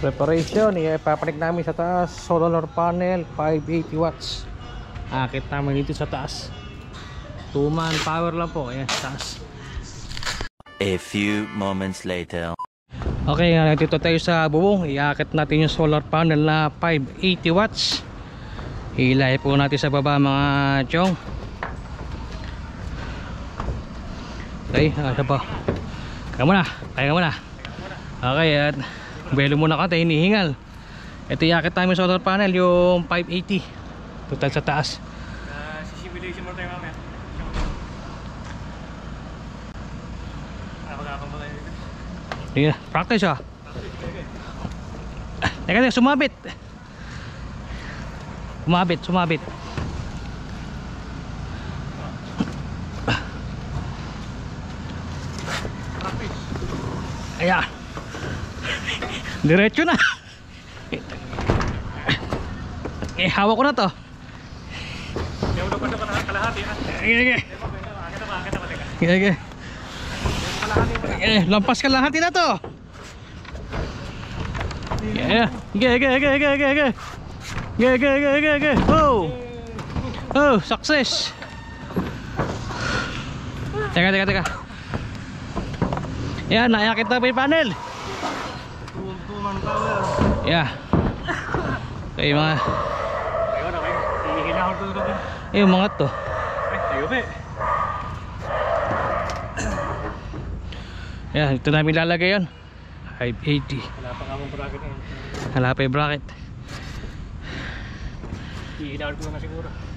Preparation, ipapanik namin sa taas. Solar panel, 580 watts. Akit namin dito sa taas. 2-man power lang po. Ayan, sa taas. A few moments later. Okay, dito tayo sa bubong. Iakit natin yung solar panel na 580 watts. Hilay po natin sa baba mga chong. Okay, asa pa? Kaya muna, kaya muna. Okay, at belo muna ka tayo, hinihingal. Ito iakit namin solar panel, yung 580. Total sa taas. Simulation mo tayo mamaya. Magkakamba tayo dito. Yeah, practice ah. Teka, sumabit. Sumabit. Ayan. Diretso na. Hawak ko na to. Hindi mo na pa kalahati. Sige. Lampas ka lahati na to. Ge. Oh, success. Teka. Yan, naayakit na pa yung panel. Tuman power. Yeah. Okay, mga Ayun, okay. Hihinahon ko doon. yung mga to. Tayo ba? Yan, ito namin lalagay yan. 580. Wala pa nga mong bracket eh. Hala pa yung bracket. Hihinahon ko na siguro.